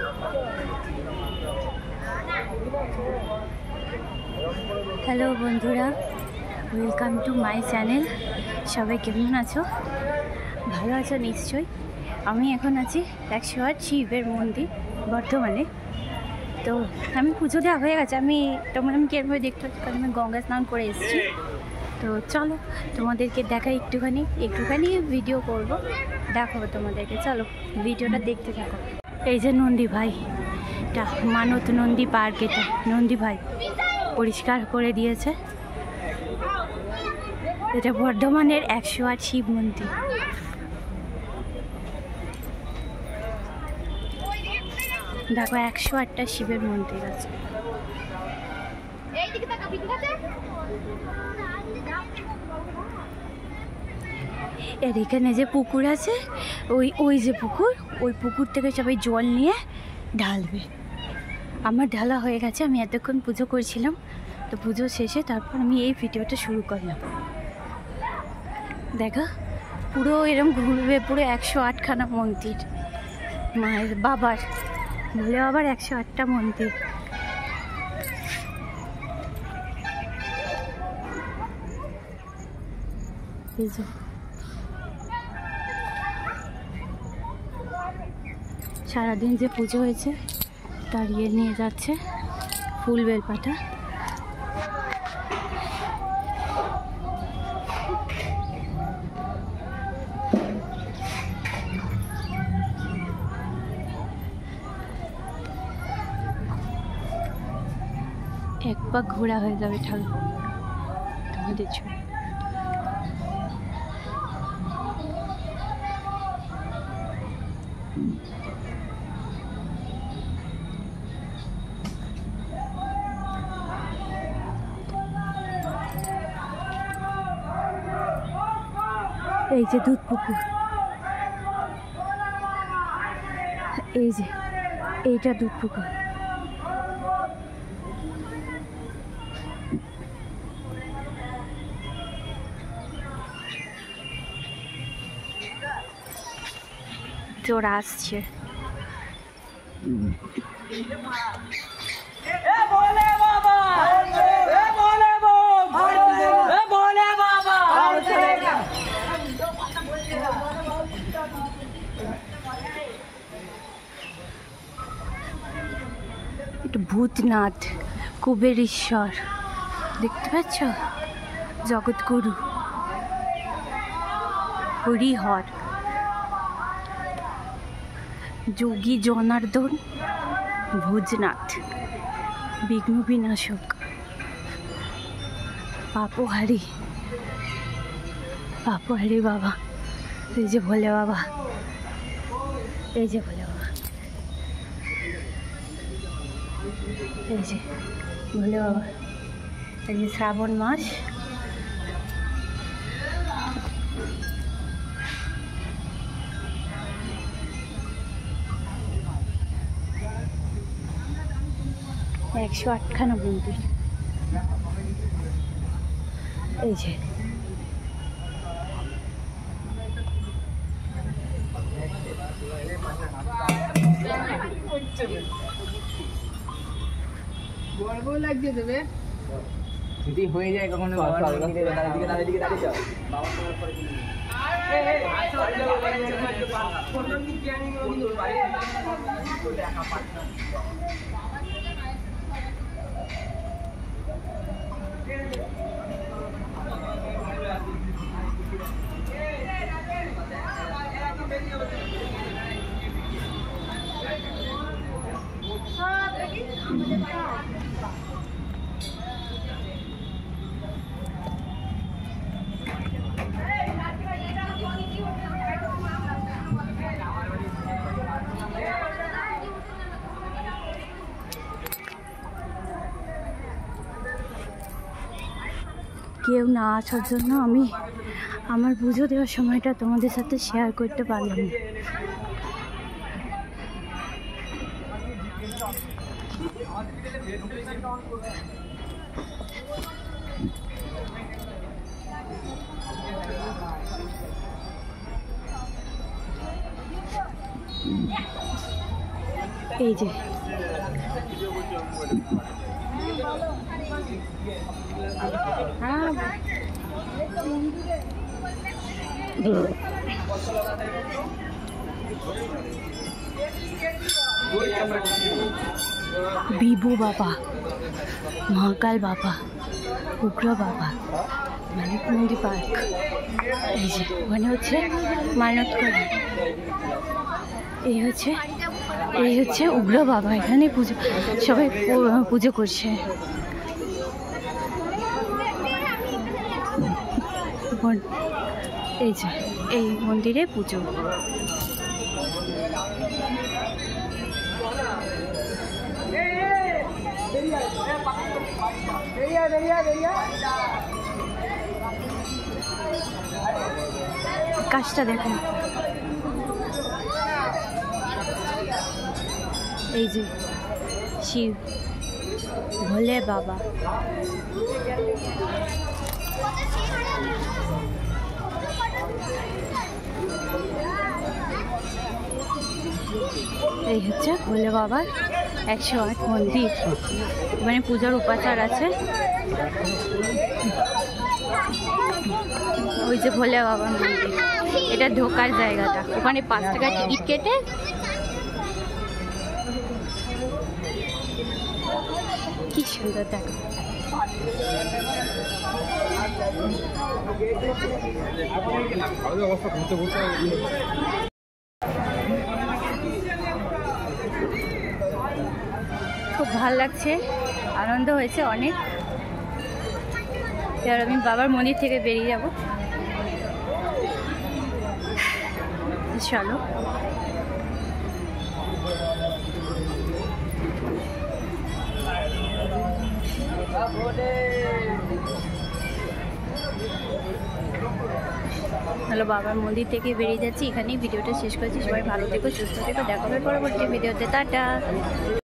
Hello বন্ধুরা, welcome to my channel. সবাই কেমন আছো? ভালো আছো নিশ্চয়ই। আমি এখন আছি 108 শিবের মন্দির বর্ধমানে। তো আমি পুজো দেওয়া হয়ে গেছে। আমি কিরমভাবে দেখতে পাচ্ছি, কারণ আমি গঙ্গা স্নান করে এসেছি। তো চলো তোমাদেরকে দেখাই, একটুখানি ভিডিও করব, দেখাবো তোমাদেরকে। চলো ভিডিওটা দেখতে থাকো। এই যে নন্দী ভাই, এটা মানত নন্দী পার্ক। এটা নন্দী ভাই পরিষ্কার করে দিয়েছে। এটা বর্ধমানের 108 শিব মন্দির। দেখো 108টা শিবের মন্দির আছে। এর এখানে যে পুকুর আছে, ওই যে পুকুর, ওই পুকুর থেকে সবাই জল নিয়ে ঢালবে। আমার ঢালা হয়ে গেছে, আমি এতক্ষণ পুজো করছিলাম। তো পুজো শেষে তারপর আমি এই ভিডিওটা শুরু করলাম। দেখো পুরো এরম ঘুরবে, পুরো 108খানা মন্দির। মায়ের বাবার, ভোলে বাবার 108টা মন্দির। সারাদিন যে পুজো হয়েছে তার নিয়ে যাচ্ছে ফুল বেলপাতা। এক পাক ঘোরা হয়ে যাবে ঠাকুর তোমাদের ছবি। এই যে দুধ পুকুর, এই যে এইটা দুধ পুকুর। চোরা আসছে। এটা ভূতনাথ, কুবেরেশ্বর, দেখতে পাচ্ছ? জগৎগুরু, হরিহর, যোগী জনার্দন, ভূতনাথ, বিঘ্ন বিনাশক, পাপহারি বাবা। এই যে ভোলে বাবা, এই যে ভোলে বাবা, এই যে ভোলে বাবা। এই যে শ্রাবণ মাস, একশো 8খানা মন্দির। এই যে লাগিয়ে দেবে যদি হয়ে যায় কখনো দিকে দাঁড়িয়ে কেউ না আসার জন্য আমি আমার পুজো দেওয়ার সময়টা তোমাদের সাথে শেয়ার করতে পারলাম না। এই যে বিভু বাবা, মহাকাল বাবা, উগ্র বাবা, মানিক মন্দির পার্ক। এই যে ওখানে হচ্ছে মানত করে। এই হচ্ছে উগ্র বাবা, এখানে পুজো সবাই পুজো করছে। এই যে এই মন্দিরে পুজো। কাজটা দেখুন, এই যে শিব ভোলে বাবা। এই হচ্ছে ভোলে বাবার 108 মন্দির। ওখানে পূজার উপাচার আছে। ওই যে ভোলে বাবার মন্দির, এটা ঢোকার জায়গাটা। ওখানে 5 টাকা টিকিট কেটে কি সুন্দর দেখা। খুব ভালো লাগছে, আনন্দ হয়েছে অনেক। এবার আমি বাবার মন্দির থেকে বেরিয়ে যাব। চলো। হ্যালো, বাবার মন্দির থেকে বেরিয়ে যাচ্ছি। এখানেই ভিডিওটা শেষ করছি। সবাই ভালো থেকো, সুস্থ থেকো। দেখা হবে পরবর্তী ভিডিওতে। টাটা।